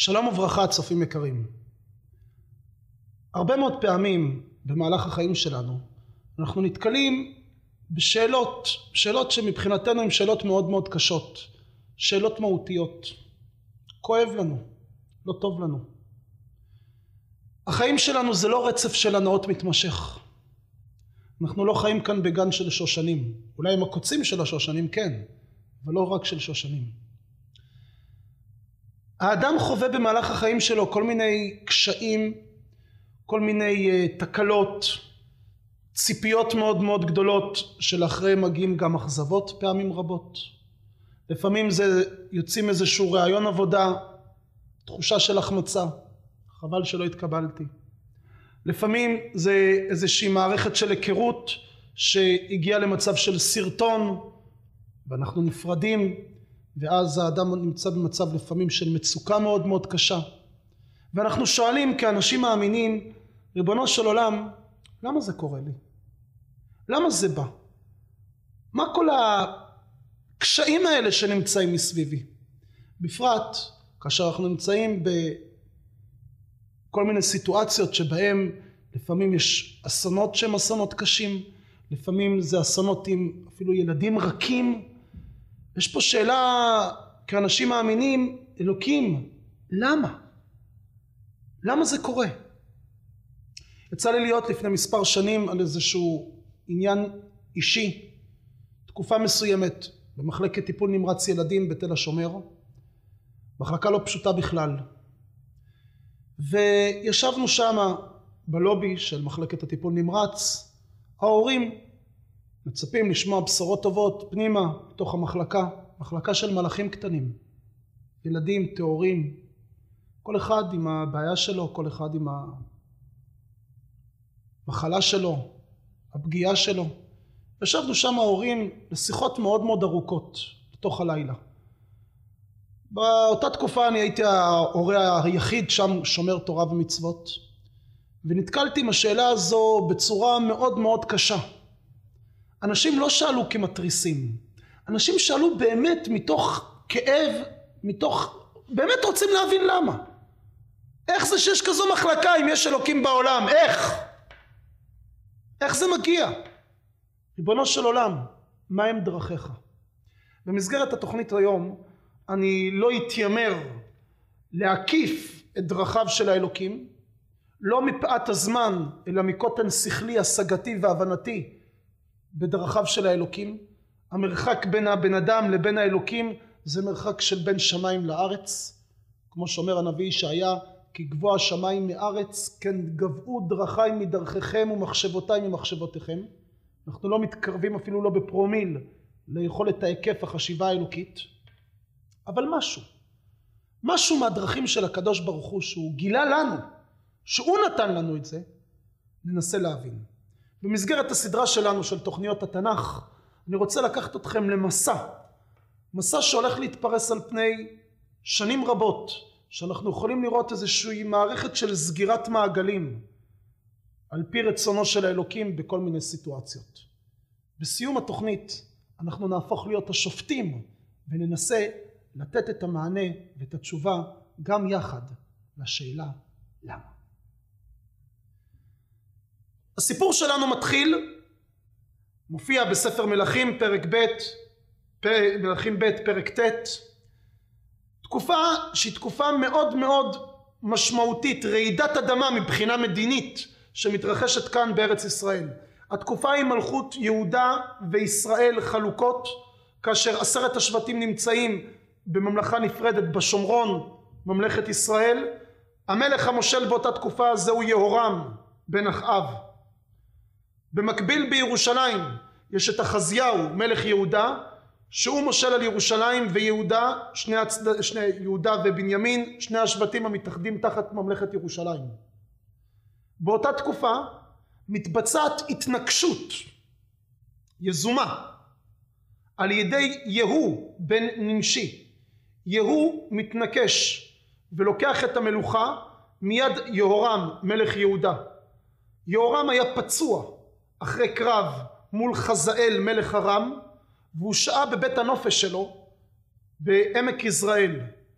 שלום וברכה צופים יקרים. הרבה מאוד פעמים במהלך החיים שלנו אנחנו נתקלים בשאלות שמבחינתנו הן שאלות מאוד מאוד קשות, שאלות מהותיות. כואב לנו, לא טוב לנו. החיים שלנו זה לא רצף של הנאות מתמשך. אנחנו לא חיים כאן בגן של שושנים, אולי עם הקוצים של השושנים כן, אבל לא רק של שושנים. האדם חווה במהלך החיים שלו כל מיני קשיים, כל מיני תקלות, ציפיות מאוד מאוד גדולות שלאחריהם מגיעים גם אכזבות פעמים רבות. לפעמים זה יוצאים איזשהו רעיון עבודה, תחושה של החמצה, חבל שלא התקבלתי. לפעמים זה איזושהי מערכת של היכרות שהגיעה למצב של סרטון ואנחנו נפרדים, ואז האדם נמצא במצב לפעמים של מצוקה מאוד מאוד קשה, ואנחנו שואלים כאנשים מאמינים, ריבונו של עולם, למה זה קורה לי? למה זה בא? מה כל הקשיים האלה שנמצאים מסביבי? בפרט כאשר אנחנו נמצאים בכל מיני סיטואציות שבהם לפעמים יש אסונות שהם אסונות קשים, לפעמים זה אסונות עם אפילו ילדים רכים. יש פה שאלה כאנשים מאמינים, אלוקים, למה? למה זה קורה? יצא לי להיות לפני מספר שנים על איזשהו עניין אישי, תקופה מסוימת, במחלקת טיפול נמרץ ילדים בתל השומר, מחלקה לא פשוטה בכלל. וישבנו שם בלובי של מחלקת הטיפול נמרץ, ההורים מצפים לשמוע בשורות טובות פנימה בתוך המחלקה, מחלקה של מלאכים קטנים, ילדים, תיאורים, כל אחד עם הבעיה שלו, כל אחד עם המחלה שלו, הפגיעה שלו. ישבנו שם ההורים לשיחות מאוד מאוד ארוכות בתוך הלילה. באותה תקופה אני הייתי ההורה היחיד שם שומר תורה ומצוות, ונתקלתי עם השאלה הזו בצורה מאוד מאוד קשה. אנשים לא שאלו כמתריסים, אנשים שאלו באמת מתוך כאב, באמת רוצים להבין למה. איך זה שיש כזו מחלקה אם יש אלוקים בעולם? איך זה מגיע? ריבונו של עולם, מה הם דרכיך? במסגרת התוכנית היום אני לא אתיימר להקיף את דרכיו של האלוקים, לא מפאת הזמן אלא מקוטן שכלי השגתי והבנתי בדרכיו של האלוקים. המרחק בין הבן אדם לבין האלוקים זה מרחק של בין שמיים לארץ, כמו שאומר הנביא ישעיה, כי גבוה השמיים מארץ כן גבעו דרכי מדרכיכם ומחשבותיי ממחשבותיכם. אנחנו לא מתקרבים אפילו לא בפרומיל ליכולת ההיקף החשיבה האלוקית, אבל משהו מהדרכים של הקדוש ברוך הוא שהוא גילה לנו, שהוא נתן לנו את זה, ננסה להבין. במסגרת הסדרה שלנו של תוכניות התנ"ך, אני רוצה לקחת אתכם מסע שהולך להתפרס על פני שנים רבות, שאנחנו יכולים לראות איזושהי מערכת של סגירת מעגלים, על פי רצונו של האלוקים בכל מיני סיטואציות. בסיום התוכנית אנחנו נהפוך להיות השופטים, וננסה לתת את המענה ואת התשובה גם יחד לשאלה למה. הסיפור שלנו מופיע בספר מלכים מלכים ב' פרק ט', תקופה שהיא תקופה מאוד מאוד משמעותית, רעידת אדמה מבחינה מדינית שמתרחשת כאן בארץ ישראל. התקופה היא מלכות יהודה וישראל חלוקות, כאשר 10 השבטים נמצאים בממלכה נפרדת בשומרון, ממלכת ישראל. המלך המושל באותה תקופה זהו יהורם בן אחאב. במקביל בירושלים יש את אחזיהו מלך יהודה, שהוא מושל על ירושלים ויהודה, יהודה ובנימין, שני השבטים המתאחדים תחת ממלכת ירושלים. באותה תקופה מתבצעת התנגשות יזומה על ידי יהוא בן נמשי. יהוא מתנקש ולוקח את המלוכה מיד יהורם מלך יהודה. יהורם היה פצוע אחרי קרב מול חזאל מלך ארם, והוא שהה בבית הנופש שלו בעמק יזרעאל.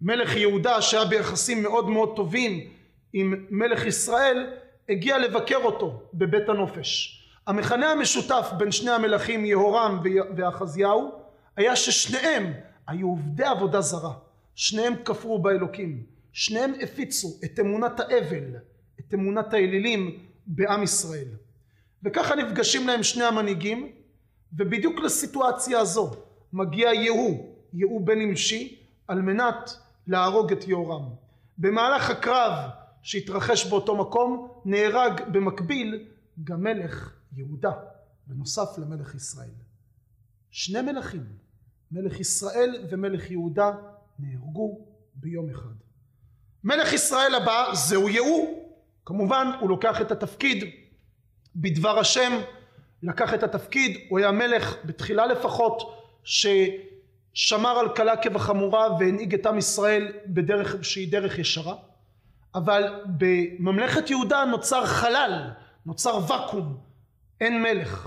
מלך יהודה שהיה ביחסים מאוד מאוד טובים עם מלך ישראל, הגיע לבקר אותו בבית הנופש. המכנה המשותף בין שני המלכים יהורם ואחזיהו היה ששניהם היו עובדי עבודה זרה, שניהם כפרו באלוקים, שניהם הפיצו את אמונת האבל, את אמונת האלילים בעם ישראל. וככה נפגשים להם שני המנהיגים, ובדיוק לסיטואציה הזו מגיע יהוא בן נמשי על מנת להרוג את יהורם. במהלך הקרב שהתרחש באותו מקום נהרג במקביל גם מלך יהודה בנוסף למלך ישראל. שני מלכים, מלך ישראל ומלך יהודה, נהרגו ביום אחד. מלך ישראל הבא זהו יהוא. כמובן הוא לוקח את התפקיד בדבר השם, לקח את התפקיד, הוא היה מלך בתחילה לפחות ששמר על קלה כבחמורה והנהיג את עם ישראל בדרך שהיא דרך ישרה. אבל בממלכת יהודה נוצר חלל, נוצר וקום, אין מלך.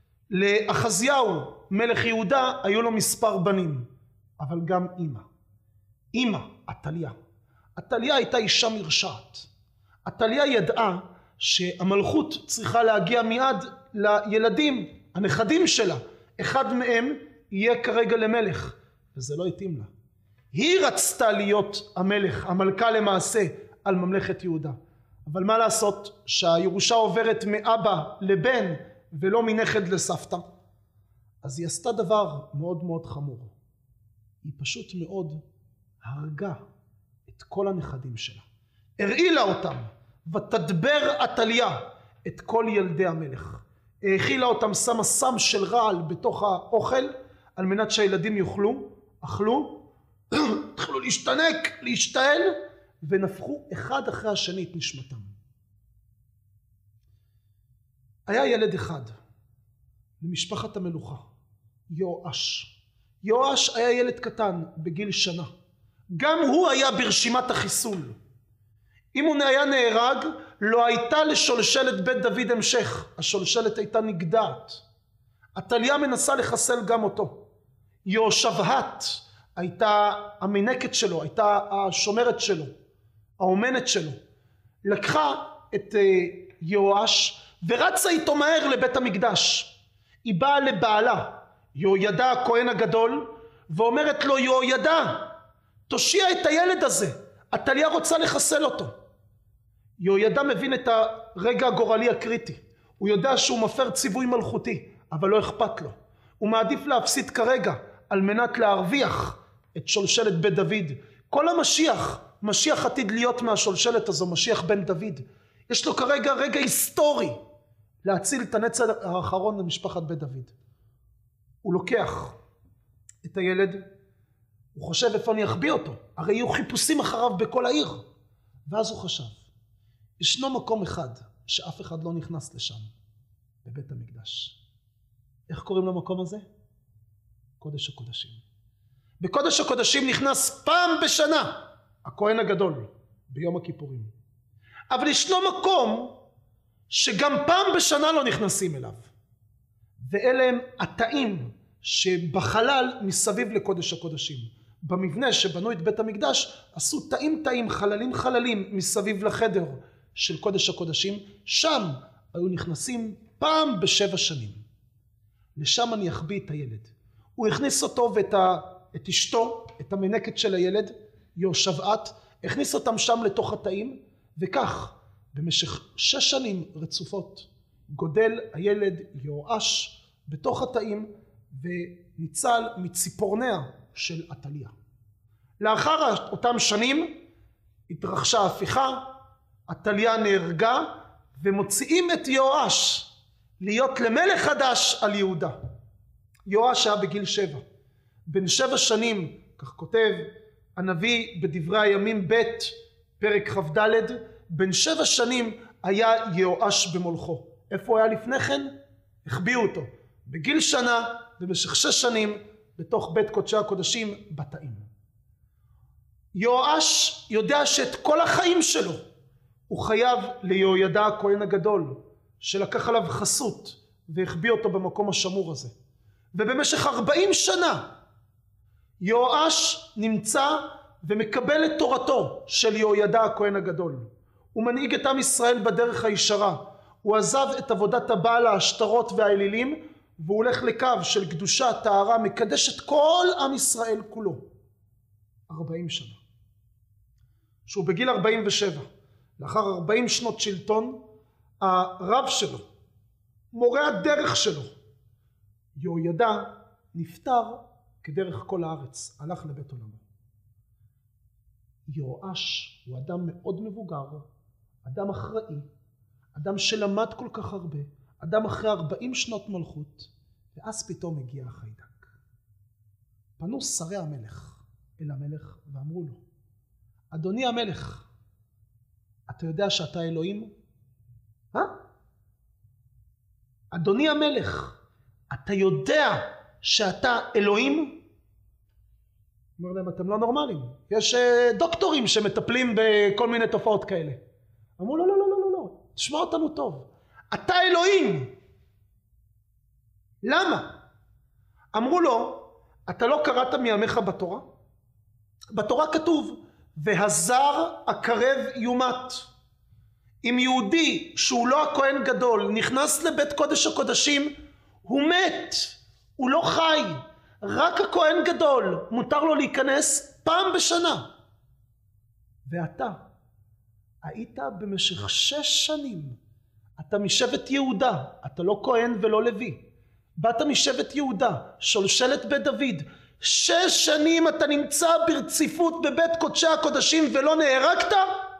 לאחזיהו מלך יהודה היו לו מספר בנים, אבל גם אמא עתליה. עתליה הייתה אישה מרשעת. עתליה ידעה שהמלכות צריכה להגיע מיד לילדים, הנכדים שלה. אחד מהם יהיה כרגע למלך, וזה לא התאים לה. היא רצתה להיות המלך, המלכה למעשה, על ממלכת יהודה. אבל מה לעשות שהירושה עוברת מאבא לבן ולא מנכד לסבתא? אז היא עשתה דבר מאוד מאוד חמור. היא פשוט מאוד הרגה את כל הנכדים שלה. הרעילה אותם, ותדבר עתליה את כל ילדי המלך. האכילה אותם, שמה סם של רעל בתוך האוכל על מנת שהילדים יאכלו, אכלו, התחילו להשתנק, להשתעל, ונפחו אחד אחרי השני את נשמתם. היה ילד אחד למשפחת המלוכה, יואש. יואש היה ילד קטן בגיל שנה. גם הוא היה ברשימת החיסול. אם הוא היה נהרג, לא הייתה לשולשלת בית דוד המשך. השולשלת הייתה נגדעת. עתליה מנסה לחסל גם אותו. יהושבהת הייתה המנקת שלו, הייתה השומרת שלו, האומנת שלו. לקחה את יואש ורצה איתו מהר לבית המקדש. היא באה לבעלה, יהוידע הכהן הגדול, ואומרת לו, יהוידע, תושיע את הילד הזה, עתליה רוצה לחסל אותו. יהוידע מבין את הרגע הגורלי הקריטי. הוא יודע שהוא מפר ציווי מלכותי, אבל לא אכפת לו. הוא מעדיף להפסיד כרגע על מנת להרוויח את שולשלת בית דוד. כל משיח עתיד להיות מהשולשלת הזו, משיח בן דוד. יש לו כרגע רגע היסטורי להציל את הנצר האחרון למשפחת בית דוד. הוא לוקח את הילד, הוא חושב איפה אני אחביא אותו, הרי יהיו חיפושים אחריו בכל העיר. ואז הוא חשב, ישנו מקום אחד שאף אחד לא נכנס לשם, בבית המקדש. איך קוראים למקום הזה? קודש הקודשים. בקודש הקודשים נכנס פעם בשנה הכהן הגדול ביום הכיפורים. אבל ישנו מקום שגם פעם בשנה לא נכנסים אליו. ואלה הם התאים שבחלל מסביב לקודש הקודשים. במבנה שבנו את בית המקדש עשו תאים חללים מסביב לחדר של קודש הקודשים. שם היו נכנסים פעם ב7 שנים. לשם אני אחביא את הילד. הוא הכניס אותו ואת אשתו, את המנקת של הילד, יהושבהת, הכניס אותם שם לתוך התאים, וכך במשך 6 שנים רצופות גודל הילד יואש בתוך התאים וניצל מציפורניה של עתליה. לאחר אותם שנים התרחשה ההפיכה, עתליה נהרגה, ומוציאים את יואש להיות למלך חדש על יהודה. יואש היה בגיל 7. בן 7 שנים, כך כותב הנביא בדברי הימים ב' פרק כ"ד, בן 7 שנים היה יואש במולכו. איפה הוא היה לפני כן? החביאו אותו. בגיל שנה ובמשך 6 שנים בתוך בית קודשי הקודשים בתאים. יואש יודע שאת כל החיים שלו הוא חייב ליהוידע הכהן הגדול, שלקח עליו חסות והחביא אותו במקום השמור הזה. ובמשך 40 שנה יואש נמצא ומקבל את תורתו של יהוידע הכהן הגדול. הוא מנהיג את עם ישראל בדרך הישרה. הוא עזב את עבודת הבעל, ההשטרות והאלילים, והוא הולך לקו של קדושה, טהרה, מקדש את כל עם ישראל כולו. 40 שנה. שהוא בגיל 47, לאחר 40 שנות שלטון, הרב שלו, מורה הדרך שלו, יהוידע, נפטר כדרך כל הארץ, הלך לבית עולמו. יואש הוא אדם מאוד מבוגר, אדם אחראי, אדם שלמד כל כך הרבה, אדם אחרי 40 שנות מלכות, ואז פתאום הגיע החיידק. פנו שרי המלך אל המלך ואמרו לו, אדוני המלך, אתה יודע שאתה אלוהים? אדוני המלך, אתה יודע שאתה אלוהים? אומר להם, אתם לא נורמלים, יש דוקטורים שמטפלים בכל מיני תופעות כאלה. אמרו, לא, לא, לא, לא, לא, תשמע אותנו טוב, אתה אלוהים. למה? אמרו לו, אתה לא קראת מימיך בתורה? בתורה כתוב, והזר הקרב יומת. אם יהודי שהוא לא הכהן גדול נכנס לבית קודש הקודשים, הוא מת, הוא לא חי. רק הכהן גדול מותר לו להיכנס פעם בשנה. ואתה היית במשך 6 שנים, אתה משבט יהודה, אתה לא כהן ולא לוי, באת משבט יהודה, שושלת בית דוד, 6 שנים אתה נמצא ברציפות בבית קודשי הקודשים ולא נהרגת?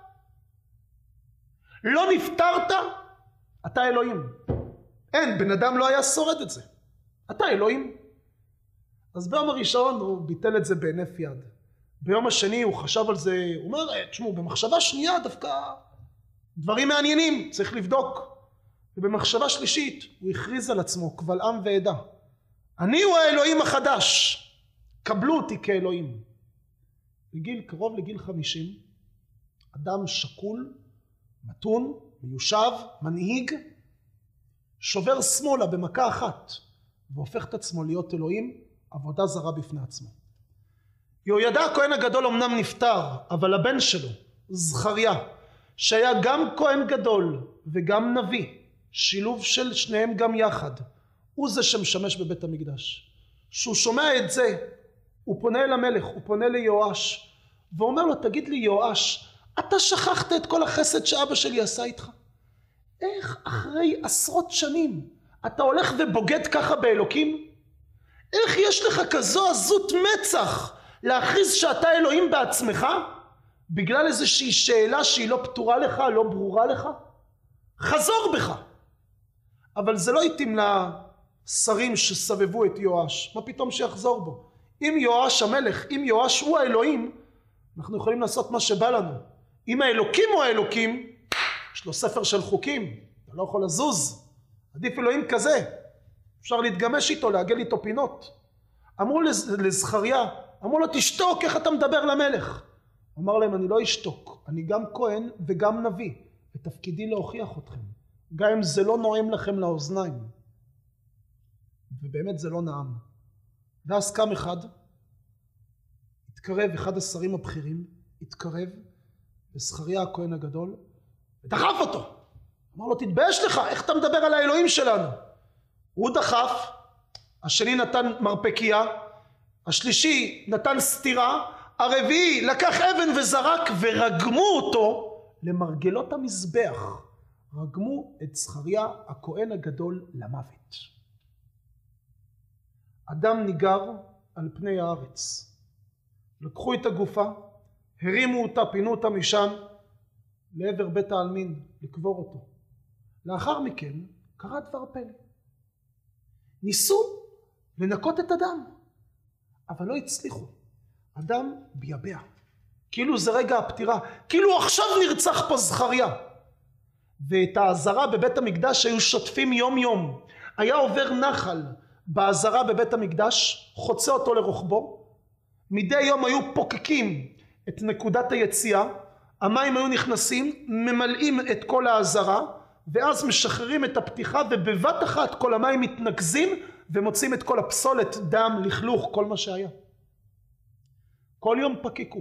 לא נפטרת? אתה אלוהים. אין, בן אדם לא היה שורד את זה. אתה אלוהים. אז ביום הראשון הוא ביטל את זה בהינף יד. ביום השני הוא חשב על זה, הוא אומר, תשמעו, במחשבה שנייה דווקא דברים מעניינים, צריך לבדוק. ובמחשבה שלישית הוא הכריז על עצמו קבל עם ועדה. אני הוא האלוהים החדש, קבלו אותי כאלוהים. בגיל קרוב לגיל 50, אדם שקול, מתון, מיושב, מנהיג, שובר שמאלה במכה אחת, והופך את עצמו להיות אלוהים, עבודה זרה בפני עצמו. יהוידע הכהן הגדול אמנם נפטר, אבל הבן שלו, זכריה, שהיה גם כהן גדול וגם נביא, שילוב של שניהם גם יחד, הוא זה שמשמש בבית המקדש. שהוא שומע את זה, הוא פונה אל המלך, הוא פונה ליואש, ואומר לו, תגיד לי יואש, אתה שכחת את כל החסד שאבא שלי עשה איתך? איך אחרי עשרות שנים אתה הולך ובוגד ככה באלוקים? איך יש לך כזו עזות מצח להכריז שאתה אלוהים בעצמך? בגלל איזושהי שאלה שהיא לא פתורה לך, לא ברורה לך? חזור בך. אבל זה לא התאים לשרים שסבבו את יואש. מה פתאום שיחזור בו? אם יואש המלך, אם יואש הוא האלוהים, אנחנו יכולים לעשות מה שבא לנו. אם האלוקים הוא האלוקים, יש לו ספר של חוקים, אתה לא יכול לזוז. עדיף אלוהים כזה, אפשר להתגמש איתו, לעגל איתו פינות. אמרו לזכריה, אמרו לו, תשתוק, איך אתה מדבר למלך? אמר להם, אני לא אשתוק, אני גם כהן וגם נביא, ותפקידי להוכיח אתכם, גם אם זה לא נועם לכם לאוזניים. ובאמת זה לא נעם. ואז קם אחד, התקרב, אחד השרים הבכירים, התקרב לזכריה הכהן הגדול, ודחף אותו. אמר לו, תתבייש לך, איך אתה מדבר על האלוהים שלנו? הוא דחף, השני נתן מרפקייה, השלישי נתן סתירה, הרביעי לקח אבן וזרק, ורגמו אותו למרגלות המזבח. רגמו את זכריה הכהן הגדול למוות. אדם ניגר על פני הארץ. לקחו את הגופה, הרימו אותה, פינו אותה משם לעבר בית העלמין לקבור אותו. לאחר מכן קרה דבר פלא. ניסו לנקות את הדם, אבל לא הצליחו. הדם ביבע, כאילו זה רגע הפטירה, כאילו עכשיו נרצח פה זכריה. ואת העזרה בבית המקדש היו שוטפים יום יום. היה עובר נחל בעזרה בבית המקדש, חוצה אותו לרוחבו. מדי יום היו פוקקים את נקודת היציאה, המים היו נכנסים, ממלאים את כל העזרה, ואז משחררים את הפתיחה, ובבת אחת כל המים מתנקזים ומוצאים את כל הפסולת, דם, לכלוך, כל מה שהיה. כל יום פקקו,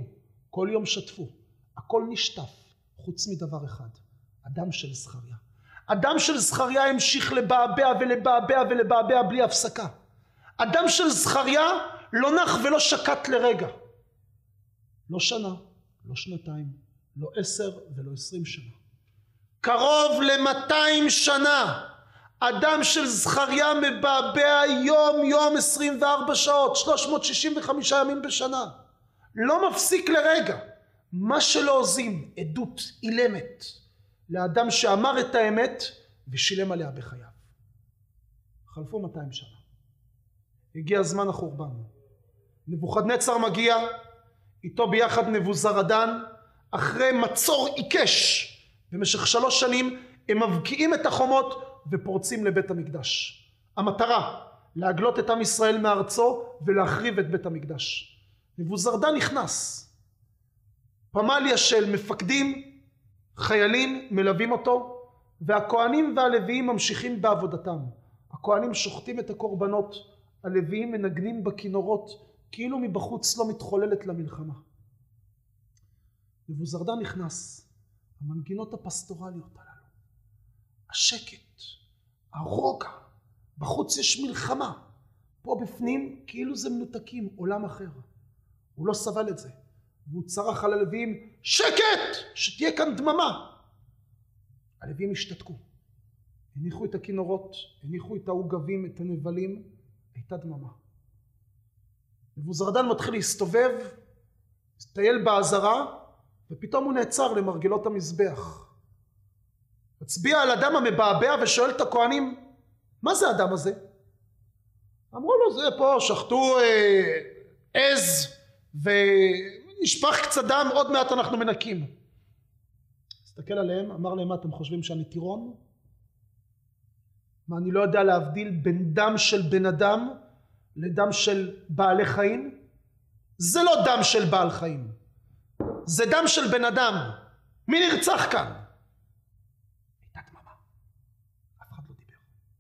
כל יום שטפו, הכל נשטף, חוץ מדבר אחד, הדם של זכריה. הדם של זכריה המשיך לבעבע ולבעבע ולבעבע בלי הפסקה. הדם של זכריה לא נח ולא שקט לרגע. לא שנה, לא שנתיים, לא 10 ולא 20 שנה. קרוב ל-200 שנה הדם של זכריה מבעבע יום יום 24 שעות, 365 ימים בשנה. לא מפסיק לרגע. מה שלא עוזים, עדות אילמת לאדם שאמר את האמת ושילם עליה בחייו. חלפו 200 שנה. הגיע זמן החורבן. נבוכדנצר מגיע, איתו ביחד נבוזרדן, אחרי מצור עיקש. במשך 3 שנים הם מבקיעים את החומות ופורצים לבית המקדש. המטרה, להגלות את עם ישראל מארצו ולהחריב את בית המקדש. נבוזרדן נכנס. פמליה של מפקדים, חיילים מלווים אותו, והכהנים והלוויים ממשיכים בעבודתם. הכהנים שוחטים את הקורבנות, הלוויים מנגנים בכינורות, כאילו מבחוץ לא מתחוללת למלחמה. נבוזרדן נכנס, המנגינות הפסטורליות הללו, השקט, הרוגע, בחוץ יש מלחמה, פה בפנים כאילו זה מנותקים, עולם אחר. הוא לא סבל את זה, והוא צרח על הלוויים, שקט! שתהיה כאן דממה. הלוויים השתתקו, הניחו את הכינורות, הניחו את העוגבים, את הנבלים, הייתה דממה. נבוזרדן מתחיל להסתובב, להסתייל בעזרה, ופתאום הוא נעצר למרגלות המזבח. הצביע על הדם המבעבע ושואל את הכהנים, מה זה הדם הזה? אמרו לו, זה פה שחטו עז ונשפך קצת דם, עוד מעט אנחנו מנקים. הסתכל עליהם, אמר להם, מה אתם חושבים שאני טירון? מה, אני לא יודע להבדיל בין דם של בן אדם לדם של בעלי חיים? זה לא דם של בעל חיים, זה דם של בן אדם. מי נרצח כאן? הייתה דממה, אף אחד לא דיבר.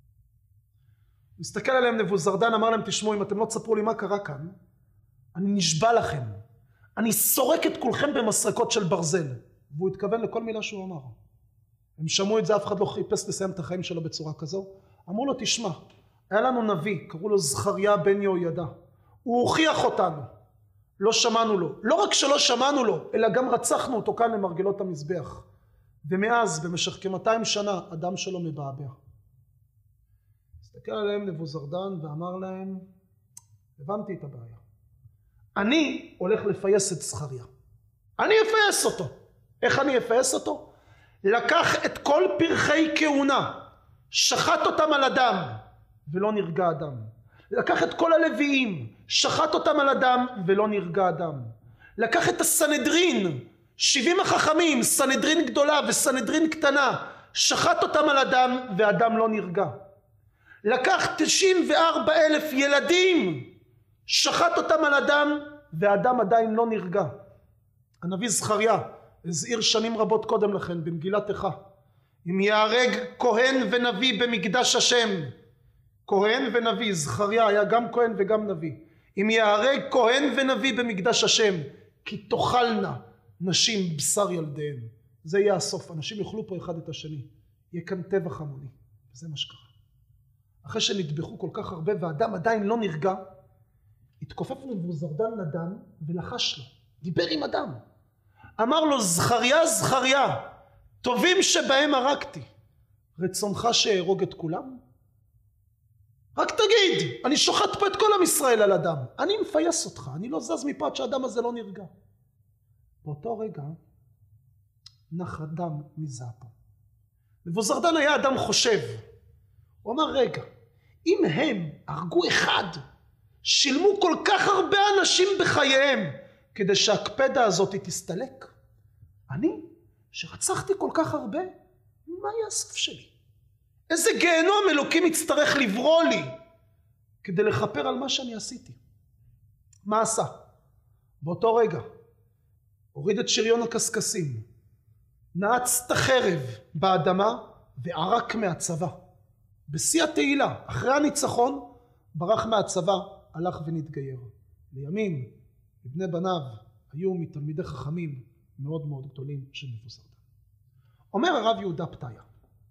מסתכל עליהם נבוזרדן, אמר להם, תשמעו, אם אתם לא תספרו לי מה קרה כאן, אני נשבע לכם, אני סורק את כולכם במסרקות של ברזל. והוא התכוון לכל מילה שהוא אמר. הם שמעו את זה, אף אחד לא חיפש לסיים את החיים שלו בצורה כזו. אמרו לו, תשמע, היה לנו נביא, קראו לו זכריה בן יהוידע. הוא הוכיח אותנו, לא שמענו לו. לא רק שלא שמענו לו, אלא גם רצחנו אותו כאן למרגלות המזבח. ומאז, במשך כ-200 שנה, הדם שלו מבעבע. הסתכל עליהם נבוזרדן ואמר להם, הבנתי את הבעיה. אני הולך לפייס את זכריה. אני אפייס אותו. איך אני אפייס אותו? לקח את כל פרחי כהונה, שחט אותם על אדם ולא נרגע אדם. לקח את כל הלוויים, שחט אותם על אדם ולא נרגע אדם. לקח את הסנהדרין, 70 החכמים, סנהדרין גדולה וסנהדרין קטנה, שחט אותם על אדם ואדם לא נרגע. לקח 94,000 ילדים, שחט אותם על אדם ואדם עדיין לא נרגע. הנביא זכריה הזהיר שנים רבות קודם לכן במגילת איכה, אם יהרג כהן ונביא במקדש השם, כהן ונביא, זכריה היה גם כהן וגם נביא, אם יהרג כהן ונביא במקדש השם, כי תאכלנה נשים בשר ילדיהם. זה יהיה הסוף, אנשים יאכלו פה אחד את השני, יהיה כאן טבח המוני. וזה מה שקרה. אחרי שנטבחו כל כך הרבה והאדם עדיין לא נרגע, התכופף נבוזרדן לדם ולחש לו, דיבר עם אדם, אמר לו, זכריה, זכריה, טובים שבהם הרגתי, רצונך שארוג את כולם? רק תגיד, אני שוחט פה את כל עם ישראל על אדם, אני מפייס אותך, אני לא זז מפה עד שהאדם הזה לא נרגע. באותו רגע נח הדם מזעפו. נבוזרדן היה אדם חושב, הוא אמר, רגע, אם הם הרגו אחד, שילמו כל כך הרבה אנשים בחייהם כדי שהקפדה הזאת תסתלק, אני שרצחתי כל כך הרבה, מה יהיה הסוף שלי? איזה גיהנום אלוקים יצטרך לברוא לי כדי לכפר על מה שאני עשיתי? מה עשה? באותו רגע הוריד את שריון הקשקשים, נעץ את החרב באדמה וערק מהצבא. בשיא התהילה, אחרי הניצחון, ברח מהצבא, הלך ונתגייר. לימים, לבני בניו, היו מתלמידי חכמים מאוד מאוד גדולים של נבוסרדן. אומר הרב יהודה פתיה,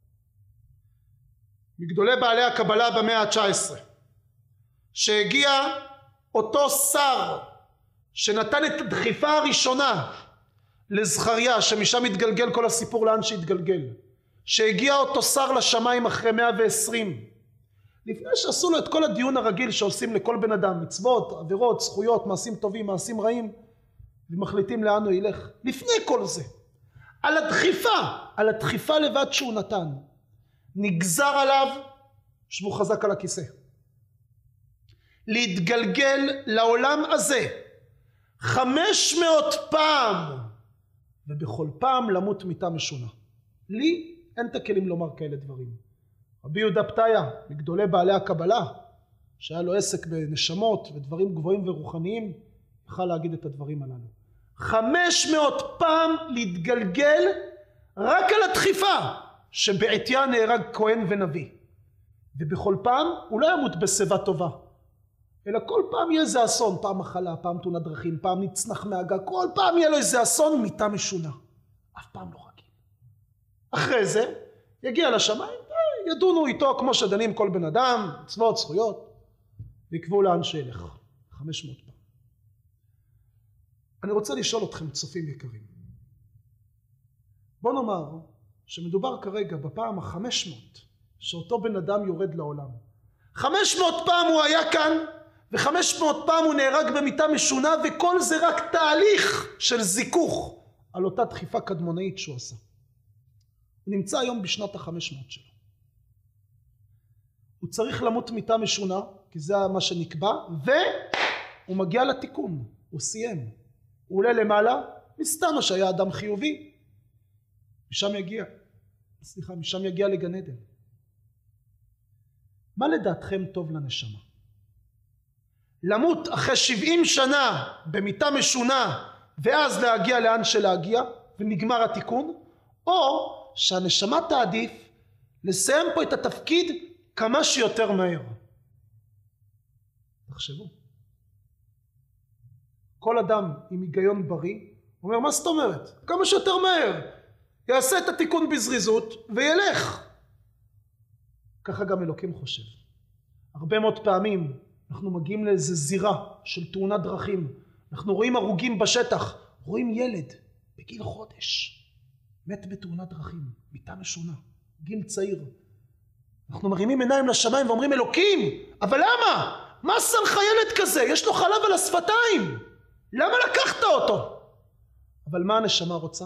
מגדולי בעלי הקבלה במאה ה-19, שהגיע אותו שר שנתן את הדחיפה הראשונה לזכריה, שמשם התגלגל כל הסיפור לאן שהתגלגל, שהגיע אותו שר לשמיים אחרי 120, לפני שעשו לו את כל הדיון הרגיל שעושים לכל בן אדם, מצוות, עבירות, זכויות, מעשים טובים, מעשים רעים, ומחליטים לאן הוא ילך. לפני כל זה, על הדחיפה לבד שהוא נתן, נגזר עליו, שבו חזק על הכיסא, להתגלגל לעולם הזה 500 פעם, ובכל פעם למות מיתה משונה. לי אין את הכלים לומר כאלה דברים. רבי יהודה פתיה, מגדולי בעלי הקבלה, שהיה לו עסק בנשמות ודברים גבוהים ורוחניים, יכל להגיד את הדברים הללו. 500 פעם להתגלגל רק על הדחיפה שבעתיה נהרג כהן ונביא, ובכל פעם הוא לא ימות בשיבה טובה, אלא כל פעם יהיה איזה אסון, פעם מחלה, פעם תאונת דרכים, פעם נצנח מהגג, כל פעם יהיה לו איזה אסון, מיתה משונה, אף פעם לא רגיל. אחרי זה יגיע לשמיים, ידונו איתו כמו שדנים כל בן אדם, מצוות, זכויות, ויקבעו לאן שילך. 500 פעם. אני רוצה לשאול אתכם, צופים יקרים, בוא נאמר שמדובר כרגע בפעם ה-500 שאותו בן אדם יורד לעולם. 500 פעם הוא היה כאן, ו500 פעם הוא נהרג במיתה משונה, וכל זה רק תהליך של זיכוך על אותה דחיפה קדמונאית שהוא עשה. הוא נמצא היום בשנת ה-500 שלו. הוא צריך למות מיתה משונה, כי זה מה שנקבע, והוא מגיע לתיקון, הוא סיים. הוא עולה למעלה, מסתמה שהיה אדם חיובי, משם יגיע לגן עדן. מה לדעתכם טוב לנשמה? למות אחרי 70 שנה במיתה משונה, ואז להגיע לאן שלהגיע, ונגמר התיקון, או שהנשמה תעדיף לסיים פה את התפקיד כמה שיותר מהר. תחשבו. כל אדם עם היגיון בריא אומר, מה זאת אומרת? כמה שיותר מהר. יעשה את התיקון בזריזות וילך. ככה גם אלוקים חושב. הרבה מאוד פעמים אנחנו מגיעים לאיזו זירה של תאונת דרכים. אנחנו רואים הרוגים בשטח. רואים ילד בגיל חודש מת בתאונת דרכים, מיתה משונה, גיל צעיר. אנחנו מרימים עיניים לשמיים ואומרים, אלוקים, אבל למה? מה עשה לך ילד כזה? יש לו חלב על השפתיים. למה לקחת אותו? אבל מה הנשמה רוצה?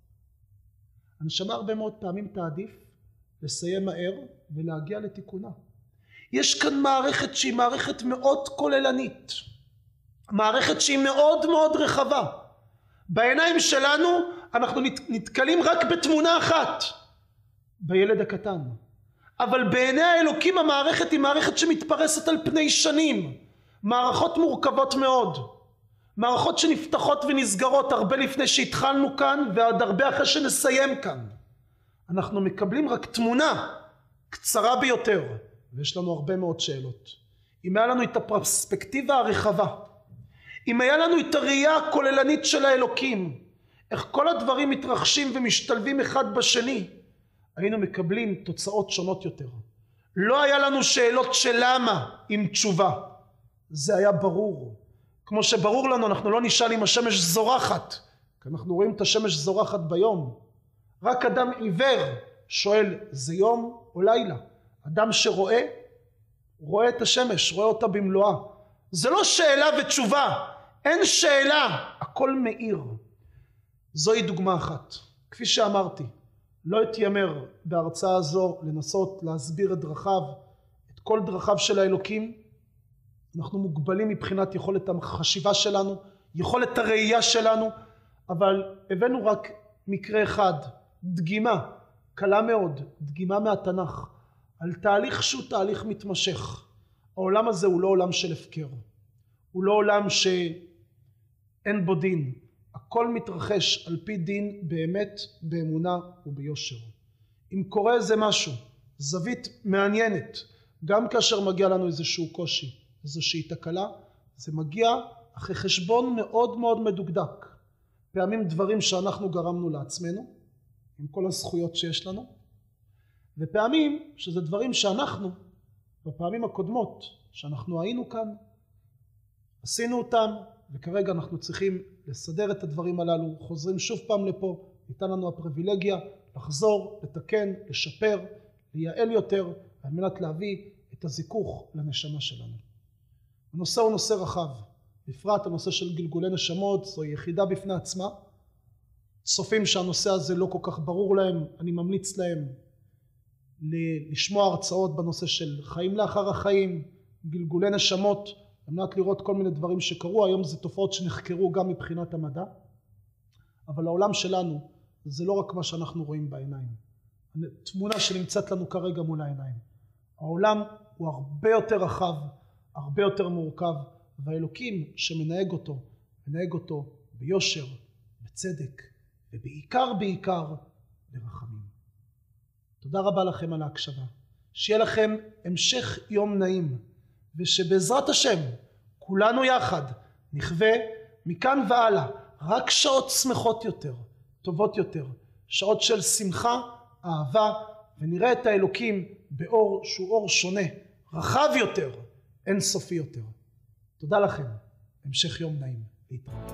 הנשמה הרבה מאוד פעמים תעדיף לסיים מהר ולהגיע לתיקונה. יש כאן מערכת שהיא מערכת מאוד כוללנית. מערכת שהיא מאוד מאוד רחבה. בעיניים שלנו אנחנו נתקלים רק בתמונה אחת, בילד הקטן. אבל בעיני האלוקים המערכת היא מערכת שמתפרסת על פני שנים. מערכות מורכבות מאוד. מערכות שנפתחות ונסגרות הרבה לפני שהתחלנו כאן ועד הרבה אחרי שנסיים כאן. אנחנו מקבלים רק תמונה קצרה ביותר, ויש לנו הרבה מאוד שאלות. אם היה לנו את הפרספקטיבה הרחבה, אם היה לנו את הראייה הכוללנית של האלוקים, איך כל הדברים מתרחשים ומשתלבים אחד בשני, היינו מקבלים תוצאות שונות יותר. לא היה לנו שאלות של למה עם תשובה. זה היה ברור. כמו שברור לנו, אנחנו לא נשאל אם השמש זורחת, כי אנחנו רואים את השמש זורחת ביום. רק אדם עיוור שואל, זה יום או לילה? אדם שרואה, רואה את השמש, רואה אותה במלואה. זה לא שאלה ותשובה, אין שאלה, הכל מאיר. זוהי דוגמה אחת. כפי שאמרתי, לא אתיימר בהרצאה הזו לנסות להסביר את דרכיו, את כל דרכיו של האלוקים. אנחנו מוגבלים מבחינת יכולת החשיבה שלנו, יכולת הראייה שלנו, אבל הבאנו רק מקרה אחד, דגימה קלה מאוד, דגימה מהתנ"ך, על תהליך שהוא תהליך מתמשך. העולם הזה הוא לא עולם של הפקר, הוא לא עולם שאין בו דין, הכל מתרחש על פי דין באמת, באמונה וביושר. אם קורה איזה משהו, זווית מעניינת, גם כאשר מגיע לנו איזשהו קושי, איזושהי תקלה, זה מגיע אחרי חשבון מאוד מאוד מדוקדק, פעמים דברים שאנחנו גרמנו לעצמנו, עם כל הזכויות שיש לנו, ופעמים שזה דברים שאנחנו, בפעמים הקודמות שאנחנו היינו כאן, עשינו אותם, וכרגע אנחנו צריכים לסדר את הדברים הללו, חוזרים שוב פעם לפה, ניתן לנו הפריבילגיה לחזור, לתקן, לשפר, לייעל יותר, על מנת להביא את הזיכוך לנשמה שלנו. הנושא הוא נושא רחב, בפרט הנושא של גלגולי נשמות, זו יחידה בפני עצמה. צופים שהנושא הזה לא כל כך ברור להם, אני ממליץ להם לשמוע הרצאות בנושא של חיים לאחר החיים, גלגולי נשמות, על מנת לראות כל מיני דברים שקרו. היום זה תופעות שנחקרו גם מבחינת המדע, אבל העולם שלנו זה לא רק מה שאנחנו רואים בעיניים, תמונה שנמצאת לנו כרגע מול העיניים. העולם הוא הרבה יותר רחב, הרבה יותר מורכב, והאלוקים שמנהג אותו, מנהג אותו ביושר, בצדק, ובעיקר ברחמים. תודה רבה לכם על ההקשבה. שיהיה לכם המשך יום נעים, ושבעזרת השם כולנו יחד נחווה מכאן והלאה רק שעות שמחות יותר, טובות יותר, שעות של שמחה, אהבה, ונראה את האלוקים באור שהוא אור שונה, רחב יותר, אינסופי יותר. תודה לכם, המשך יום נעים, להתראות.